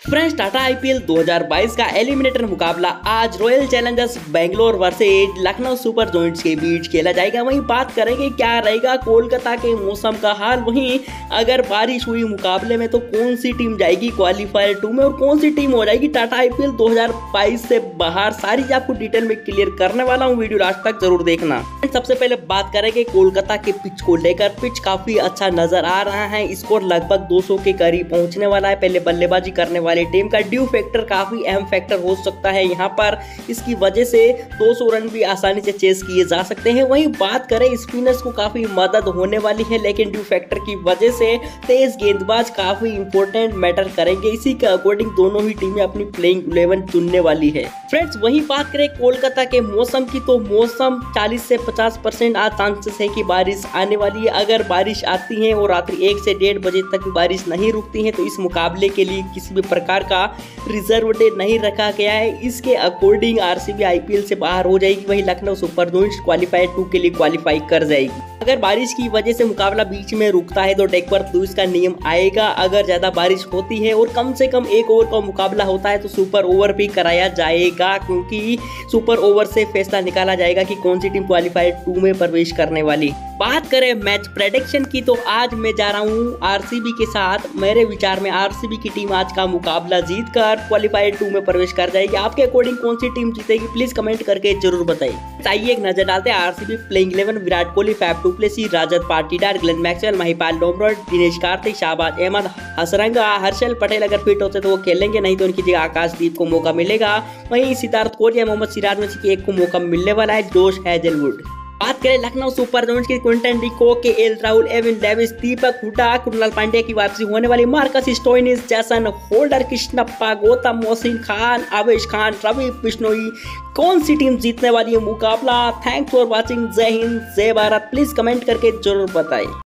Friends, Tata IPL 2022 का eliminator मुकाबला आज Royal Challengers Bangalore versus Lucknow Super Giants के बीच खेला जाएगा। वहीं बात करेंगे क्या रहेगा कोलकाता के मौसम का हाल, वहीं अगर बारिश हुई मुकाबले में तो कौन सी टीम जाएगी क्वालिफायर 2 में और कौन सी टीम हो जाएगी टाटा आईपीएल 2022 से बाहर। सारी चीज आपको डिटेल में क्लियर करने वाला हूँ, वीडियो लास्ट तक जरूर देखना। सबसे पहले बात करेंगे कोलकाता के पिच को लेकर। पिच काफी अच्छा नजर आ रहा है, स्कोर लगभग 200 के करीब पहुंचने वाला है। पहले बल्लेबाजी करने वाले टीम का ड्यू फैक्टर काफी अहम फैक्टर हो सकता है यहाँ पर, इसकी वजह से 200 रन भी आसानी से चेस किए जा सकते हैं। वहीं बात करें स्पिनर्स को काफी मदद होने वाली है, लेकिन ड्यू फैक्टर की वजह से तेज गेंदबाज काफी इंपॉर्टेंट मैटर करेंगे। इसी के अकॉर्डिंग दोनों ही टीमें अपनी प्लेइंग 11 चुनने वाली है। फ्रेंड्स, वहीं बात करें कोलकाता के मौसम की तो मौसम 40 से 50% आज चांसेस है कि बारिश आने वाली है। अगर बारिश आती है और रात्रि 1 से 1:30 बजे तक भी बारिश नहीं रुकती है तो इस मुकाबले के लिए किसी भी प्रकार का रिजर्व डे नहीं रखा गया है। इसके अकॉर्डिंग आरसीबी आईपीएल से बाहर हो जाएगी, वहीं लखनऊ सुपर जायंट्स क्वालिफायर 2 के लिए क्वालिफाई कर जाएगी। अगर बारिश की वजह से मुकाबला बीच में रुकता है तो डेकवर्थ लुईस का नियम आएगा। अगर ज्यादा बारिश होती है और कम से कम 1 ओवर का मुकाबला होता है तो सुपर ओवर भी कराया जाएगा, क्योंकि सुपर ओवर से फैसला निकाला जाएगा कि कौन सी टीम क्वालिफायर 2 में प्रवेश करने वाली। बात करें मैच प्रेडिक्शन की तो आज मैं जा रहा हूँ आरसीबी के साथ। मेरे विचार में आरसीबी की टीम आज का मुकाबला जीतकर क्वालिफायर 2 में प्रवेश कर जाएगी। आपके अकॉर्डिंग कौन सी टीम जीतेगी प्लीज कमेंट करके जरूर बताइए। आइए एक नजर डालते हैं RCB playing 11। Virat Kohli, Faf du Plessis, Rajat Patidar, Glenn Maxwell, Mahipal Lomror, Dinesh Karthik, Shahbaz Ahmed, Hasaranga, Harshal Patel अगर फिट होते तो वो खेलेंगे, नहीं तो उनकी जगह आकाशदीप को मौका मिलेगा। वहीं सिद्धार्थ कोहली, मोहम्मद सिराज में से एक को मौका मिलने वाला है, जोश हैजलवुड। बात करें लखनऊ सुपर जायंट्स की Quinton de Kock, L Rahul, Evin Lewis, Deepak Hooda, Krunal Pandya की वापसी होने वाली, Marcus Stoinis, Jason Holder, Krishnappa, Gowtham, Mohsin Khan, Avesh Khan, Ravi Bishnoi. कौन सी टीम जीतने वाली है मुकाबला? Thanks for watching. जय हिंद, जय भारत। प्लीज कमेंट करके जरूर बताएं।